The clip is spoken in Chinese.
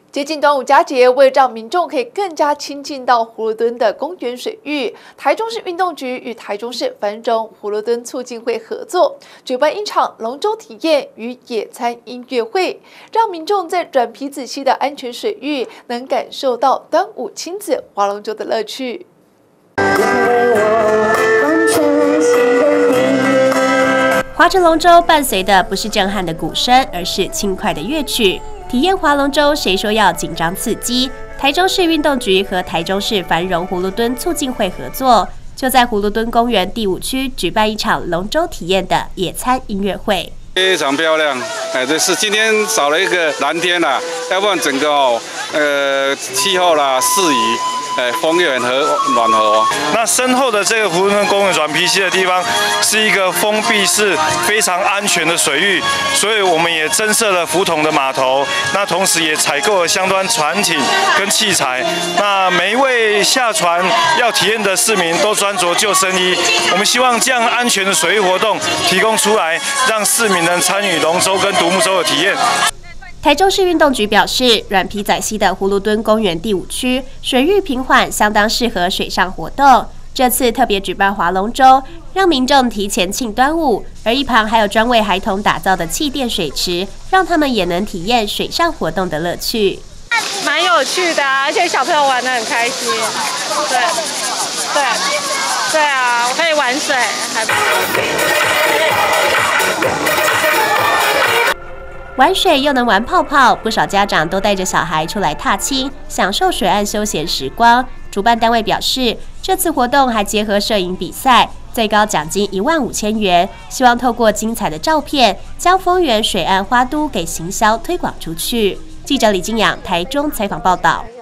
接近端午佳节，为了让民众可以更加亲近到葫芦墩的公园水域，台中市运动局与台中市繁荣葫芦墩促进会合作，举办一场龙舟体验与野餐音乐会，让民众在软皮仔溪的安全水域能感受到端午亲子划龙舟的乐趣。 划着龙舟，伴随的不是震撼的鼓声，而是轻快的乐曲。体验划龙舟，谁说要紧张刺激？台中市运动局和台中市繁荣葫芦墩促进会合作，就在葫芦墩公园第5区举办一场龙舟体验的野餐音乐会。 非常漂亮，这是今天少了一个蓝天啦，要不然整个气候啦适宜。风也很暖和哦。 那身后的这个葫芦墩公园软皮溪的地方，是一个封闭式、非常安全的水域，所以我们也增设了浮筒的码头。那同时也采购了相关船艇跟器材。那每一位下船要体验的市民都穿着救生衣。我们希望这样安全的水域活动提供出来，让市民能参与龙舟跟独木舟的体验。 台中市运动局表示，软皮仔溪的葫芦墩公园第5区水域平缓，相当适合水上活动。这次特别举办划龙舟，让民众提前庆端午，而一旁还有专为孩童打造的气垫水池，让他们也能体验水上活动的乐趣。 蛮有趣的而且小朋友玩得很开心。对啊，我可以玩水，还不错。 玩水又能玩泡泡，不少家长都带着小孩出来踏青，享受水岸休闲时光。主办单位表示，这次活动还结合摄影比赛，最高奖金15000元，希望透过精彩的照片，将丰原水岸花都给行销推广出去。记者李金阳台中采访报道。